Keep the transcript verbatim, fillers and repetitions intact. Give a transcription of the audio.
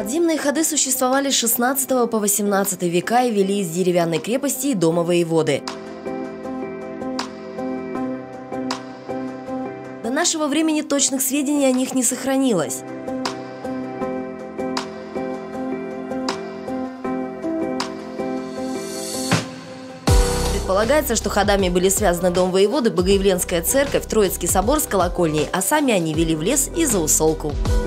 Подземные ходы существовали с шестнадцатого по восемнадцатый века и вели из деревянной крепости и дома воеводы. До нашего времени точных сведений о них не сохранилось. Предполагается, что ходами были связаны дом воеводы, Богоявленская церковь, Троицкий собор с колокольней, а сами они вели в лес и за усолку.